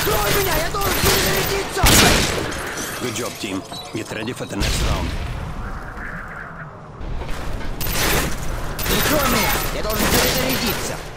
Прикрой меня, я должен перезарядиться! Good job, team. Get ready for the next round. Прикрой меня, я должен перезарядиться!